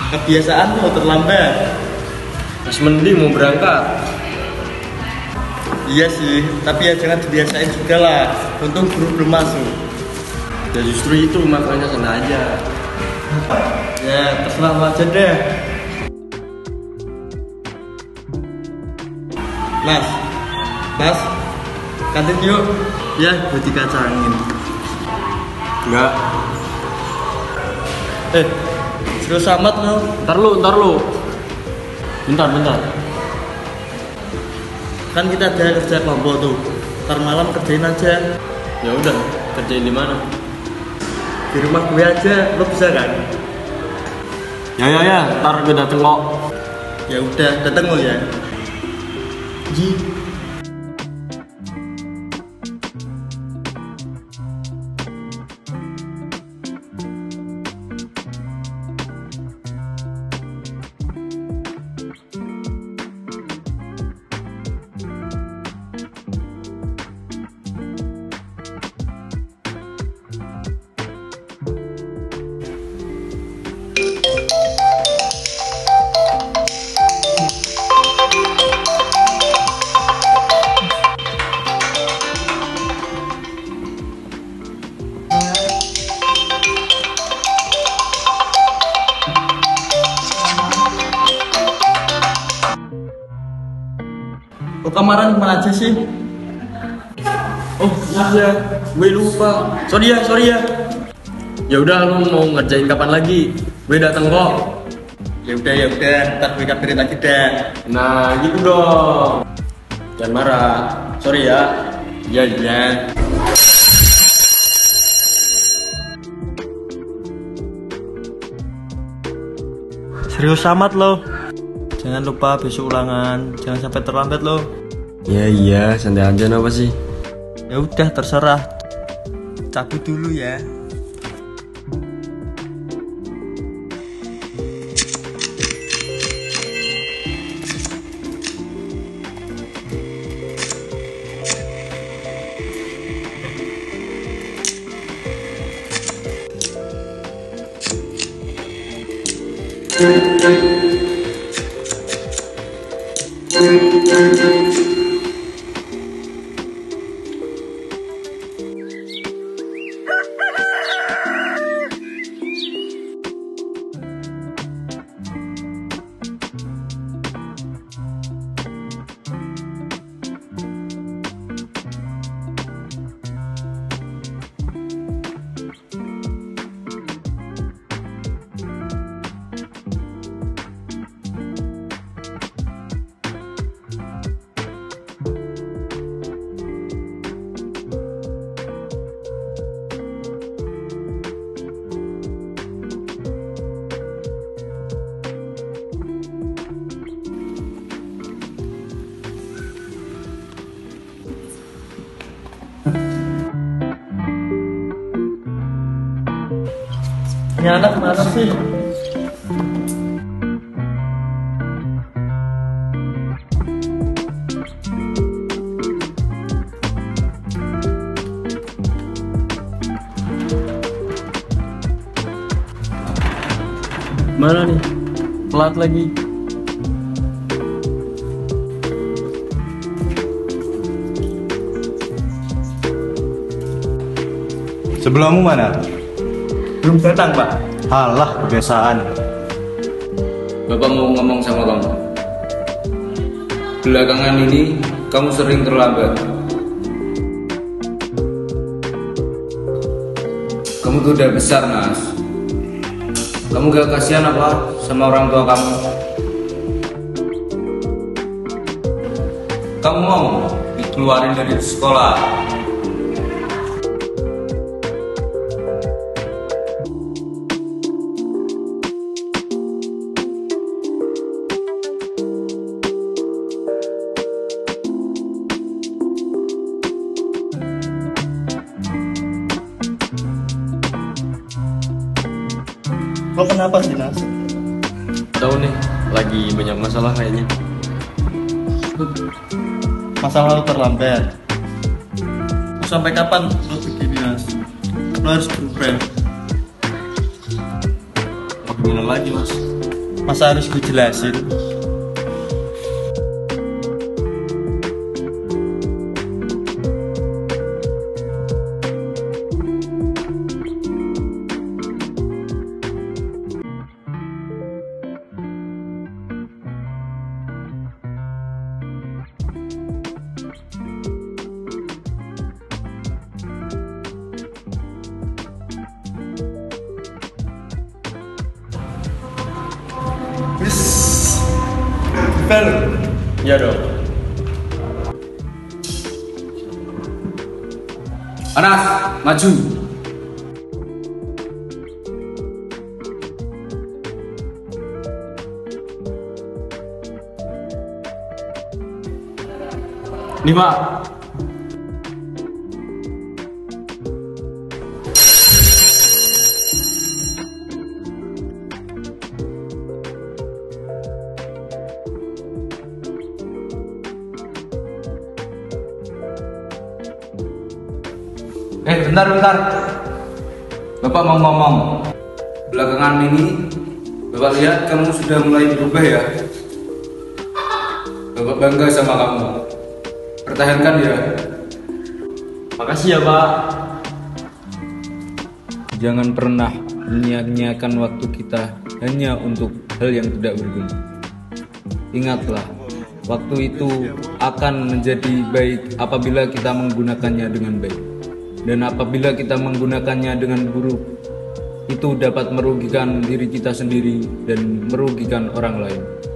Kebiasaan lo terlambat. Mas mending mau berangkat. Iya sih, tapi ya jangan dibiasain juga lah. Untung guru belum masuk. Ya justru itu makanya sana aja. Ya terserah lo aja deh. Mas, kantin yuk. Ya, gue dikacangin. Enggak. Serius amat lo. Ntar lu. Bentar. Kan kita ada kerja kelompok tuh. Ntar malam kerjain aja. Ya udah, kerjain di mana? Di rumah gue aja, lo bisa kan? Ya, ntar gue dateng kok. Ya udah, datang lo ya. Ji. Lo kemarin kemana aja sih? Oh iya, gue lupa. Sorry ya. Ya udah, lu mau ngerjain kapan lagi? Gue dateng kok. Ya udah, ntar gue kabarin lagi deh. Nah gitu dong. Jangan marah. Sorry ya. Iya. Serius amat lo. Jangan lupa besok ulangan, jangan sampai terlambat lo. Iya, santai aja apa sih? Ya udah terserah. Cabut dulu ya. Ini anak mana sih? Mana nih? Telat lagi. Sebelummu mana? Belum datang, Pak. Halah, kebiasaan. Bapak mau ngomong sama kamu. Belakangan ini kamu sering terlambat. Kamu tuh udah besar, Mas. Kamu gak kasihan apa sama orang tua kamu? Kamu mau dikeluarin dari sekolah? Lo kenapa sih, Nas? Tahu nih, lagi banyak masalah kayaknya. Masalah lo terlambat. Mau sampai kapan lo begini, Nas? Lo harus berubah. Mau gimana lagi, Mas? Masa harus gue jelasin? Bel. Ya dong. Anas, maju. Nih Pak. Bentar. Bapak mau ngomong. Belakangan ini, Bapak lihat kamu sudah mulai berubah ya. Bapak bangga sama kamu. Pertahankan ya. Makasih ya Pak. Jangan pernah menyia-nyiakan waktu kita hanya untuk hal yang tidak berguna. Ingatlah, waktu itu akan menjadi baik apabila kita menggunakannya dengan baik. Dan apabila kita menggunakannya dengan buruk, itu dapat merugikan diri kita sendiri dan merugikan orang lain.